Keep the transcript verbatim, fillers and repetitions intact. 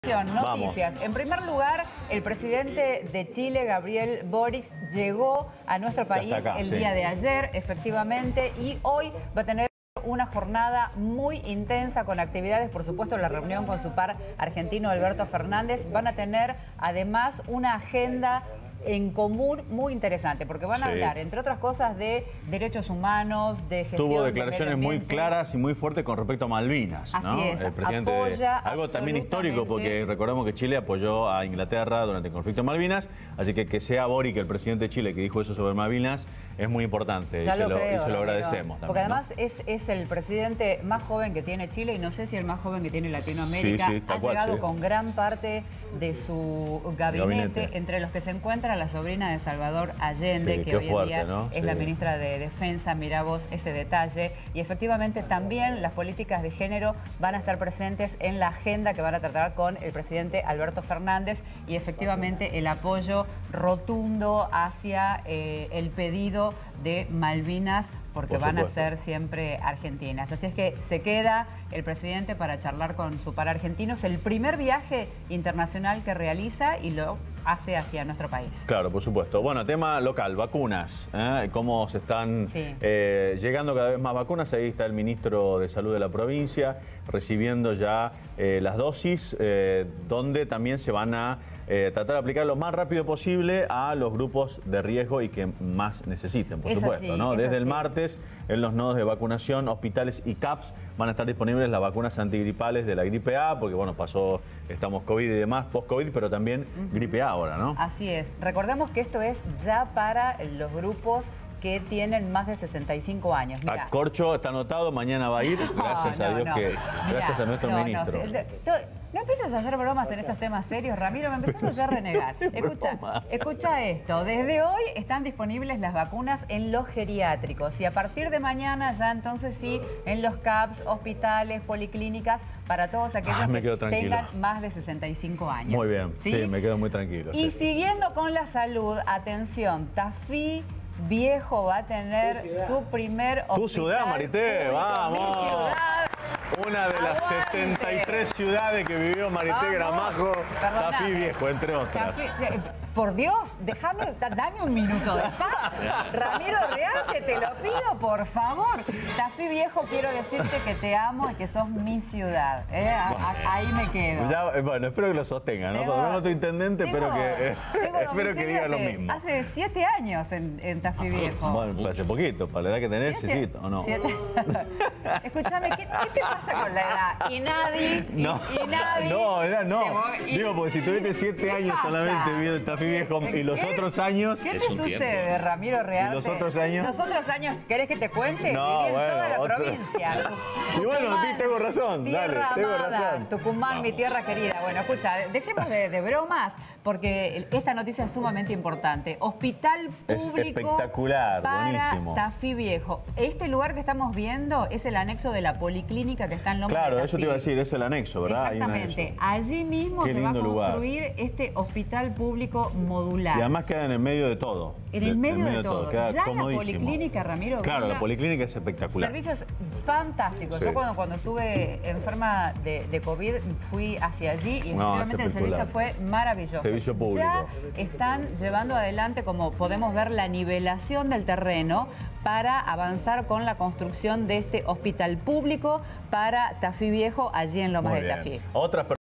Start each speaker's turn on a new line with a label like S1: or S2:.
S1: Noticias. En primer lugar, el presidente de Chile, Gabriel Boric, llegó a nuestro país acá, el sí. día de ayer, efectivamente, y hoy va a tener una jornada muy intensa con actividades, por supuesto, la reunión con su par argentino Alberto Fernández. Van a tener además una agenda en común muy interesante, porque van a sí. hablar, entre otras cosas, de derechos humanos, de gestión.
S2: Tuvo declaraciones muy claras y muy fuertes con respecto a Malvinas,
S1: Así
S2: ¿no?
S1: es,
S2: el presidente
S1: apoya
S2: de, algo también histórico, porque recordamos que Chile apoyó a Inglaterra durante el conflicto de Malvinas, así que que sea Boric, el presidente de Chile, que dijo eso sobre Malvinas, es muy importante
S1: ya
S2: y,
S1: lo
S2: se lo,
S1: creo,
S2: y se lo
S1: Ramiro,
S2: agradecemos también,
S1: porque además
S2: ¿no?
S1: es, es el presidente más joven que tiene Chile y no sé si el más joven que tiene Latinoamérica.
S2: Sí, sí,
S1: ha
S2: cual,
S1: llegado
S2: sí.
S1: con gran parte de su gabinete, gabinete, entre los que se encuentra la sobrina de Salvador Allende,
S2: sí,
S1: que hoy
S2: fuerte,
S1: en día
S2: ¿no?
S1: es
S2: sí.
S1: la ministra de Defensa. Mirá vos ese detalle. Y efectivamente también las políticas de género van a estar presentes en la agenda que van a tratar con el presidente Alberto Fernández, y efectivamente el apoyo rotundo hacia eh, el pedido de Malvinas, porque van a ser siempre argentinas. Así es que se queda el presidente para charlar con su par argentino. Es el primer viaje internacional que realiza y lo hace hacia nuestro país.
S2: Claro, por supuesto. Bueno, tema local, vacunas. ¿eh? Cómo se están
S1: sí.
S2: eh, llegando cada vez más vacunas. Ahí está el ministro de Salud de la provincia recibiendo ya eh, las dosis, eh, donde también se van a eh, tratar de aplicar lo más rápido posible a los grupos de riesgo y que más necesiten, por
S1: es
S2: supuesto.
S1: así,
S2: ¿no?
S1: es
S2: Desde
S1: así.
S2: el martes, en los nodos de vacunación, hospitales y C A Ps van a estar disponibles las vacunas antigripales de la gripe A, porque bueno, pasó, estamos COVID y demás, post-COVID, pero también uh-huh. gripe A ahora, ¿no?
S1: Así es. Recordemos que esto es ya para los grupos que tienen más de sesenta y cinco años. Mirá.
S2: A Corcho está anotado, mañana va a ir, gracias no, no, a Dios
S1: no.
S2: que,
S1: Mirá,
S2: gracias a nuestro
S1: no,
S2: ministro.
S1: No, no, no empieces a hacer bromas en estos temas serios, Ramiro, me empezás a hacer renegar. Escucha, escucha esto, desde hoy están disponibles las vacunas en los geriátricos y a partir de mañana ya entonces sí en los C A Ps, hospitales, policlínicas, para todos aquellos ah, que tengan más de sesenta y cinco años.
S2: Muy bien, sí,
S1: sí
S2: me quedo muy tranquilo.
S1: Y
S2: sí.
S1: siguiendo con la salud, atención, Tafí Viejo va a tener su primer hospital.
S2: Tu ciudad, Marité, público, vamos.
S1: Mi ciudad.
S2: Una de las
S1: Aguante.
S2: setenta y tres ciudades que vivió Marité Gramajo, Tafí Viejo, entre otras.
S1: Tafí, por Dios, déjame, dame un minuto de paz. Ramiro Rearte, te lo pido, por favor. Tafí Viejo, quiero decirte que te amo y que sos mi ciudad. ¿eh? A, a, ahí me quedo.
S2: Ya, bueno, espero que lo sostenga, ¿no? Tengo, Cuando otro intendente, tengo, espero que, eh, espero que diga lo mismo.
S1: Hace siete años en, en Tafí Viejo.
S2: Bueno, hace poquito, para la edad que tenés, necesito, ¿o no?
S1: Siete. Escúchame, ¿qué, ¿qué te pasa con la edad? Y nadie, y,
S2: no,
S1: y nadie...
S2: No, edad no.
S1: Voy, y,
S2: Digo, porque si tuviste siete años pasa? solamente viviendo en Tafí Viejo y los
S1: ¿Qué?
S2: otros años...
S1: ¿Qué te sucede, tiempo. Ramiro Rearte?
S2: ¿Y los otros años?
S1: ¿Los otros años querés que te cuente?
S2: No,
S1: Viví en
S2: bueno,
S1: toda la
S2: otro...
S1: provincia.
S2: Y bueno, sí, tengo razón. Dale, tengo razón.
S1: Tucumán, Vamos. mi tierra querida. Bueno, escucha, dejemos de, de bromas porque esta noticia es sumamente importante. Hospital público
S2: es espectacular,
S1: para
S2: buenísimo.
S1: Tafí Viejo. Este lugar que estamos viendo es el anexo de la policlínica que está en Lomas
S2: Claro,
S1: de Tafí.
S2: eso te iba a decir, es el anexo, ¿verdad?
S1: Exactamente. Allí mismo
S2: Qué
S1: se va a construir
S2: lugar.
S1: este hospital público modular.
S2: Y además queda en el medio de todo.
S1: En el medio, en medio de, de todo.
S2: Queda
S1: ya
S2: comodísimo.
S1: La policlínica, Ramiro.
S2: Claro,
S1: venga,
S2: la policlínica es espectacular.
S1: Servicios fantásticos. Sí. Yo cuando, cuando estuve enferma de, de COVID fui hacia allí y
S2: no,
S1: efectivamente el servicio fue maravilloso.
S2: Servicio público.
S1: Ya están llevando adelante, como podemos ver, la nivelación del terreno para avanzar con la construcción de este hospital público para Tafí Viejo, allí en Lomas de Tafí.
S2: Otras